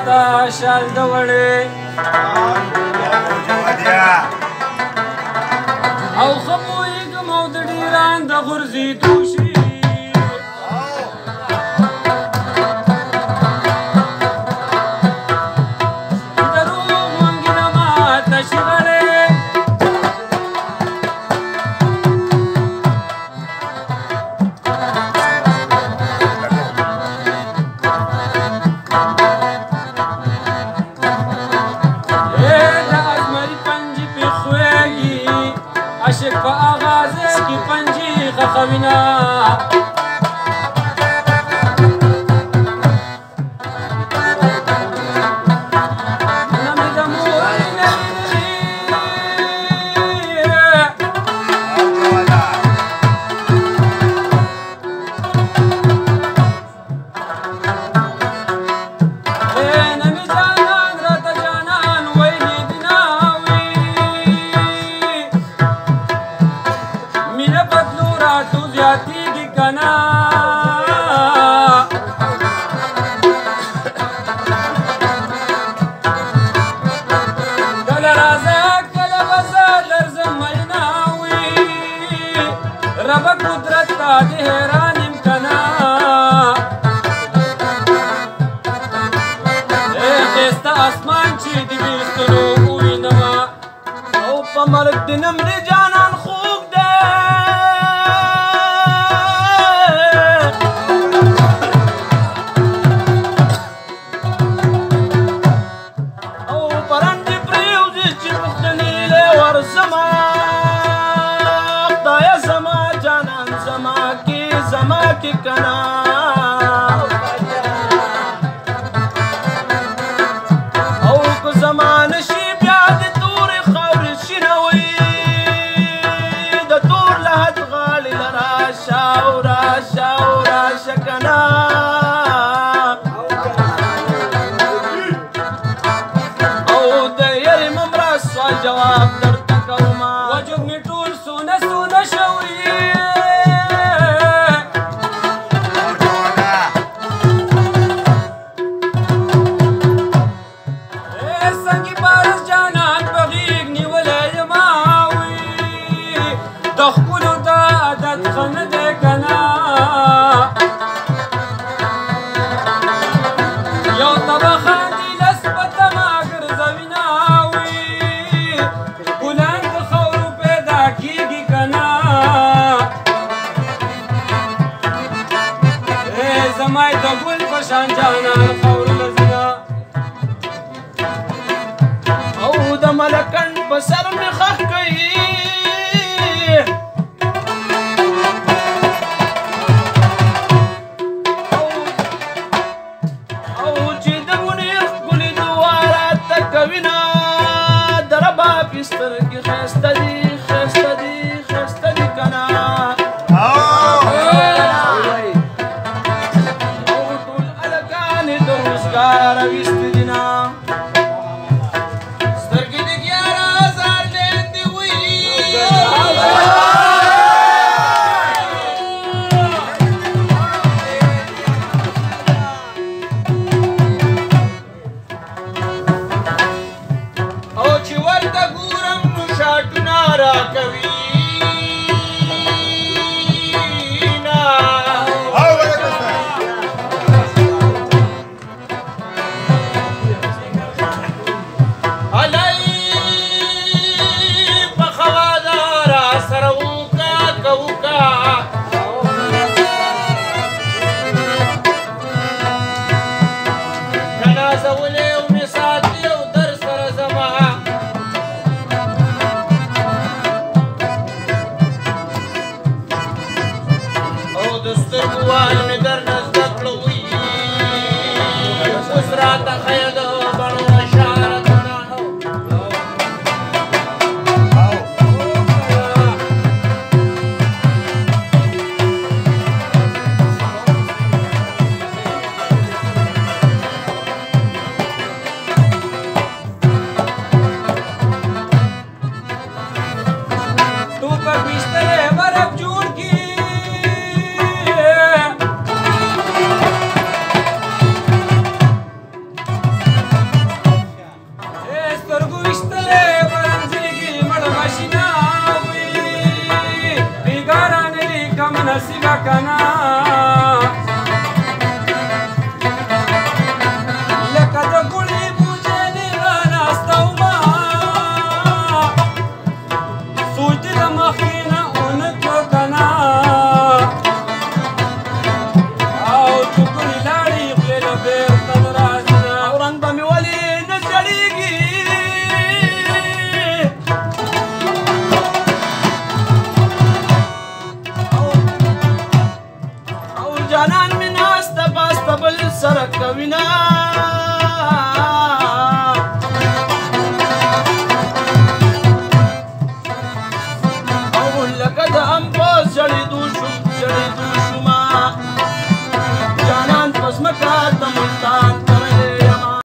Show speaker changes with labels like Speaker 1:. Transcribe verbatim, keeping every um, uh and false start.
Speaker 1: ستا شال د وړې او ښه پوهېږم او د ډیران د غورځېدو شي عاشق په آغازه کې پنجې خخوینه ربا قدرت تا دی حیرانیم کنا اے خیستا اسمان چی دی بیستنو اوینما او پا مرگ دی نمری جانان خوب دے او پرندی پریوزی چی مختنی لے ورزما زما کی کنا او کو زمان شي بیا د تور خور شنوي د تور لحد غال لرا شاورا شاورا شکنا او د یری ممرا سوال جواب درته کوما وجب می ټول سونه سونه شوي زمای د ګل په شان جانان خور لزنا او د ملکن په سر می خخ کوي او چې د منیر ګل دواره تکوینا دربا پستر کی خسته دی خسته دی خسته دی کنا رویست دینا سترګې د ګیاره هزار لیندې وي او چې ورته ګورم نو شاټونه راکوي
Speaker 2: كنا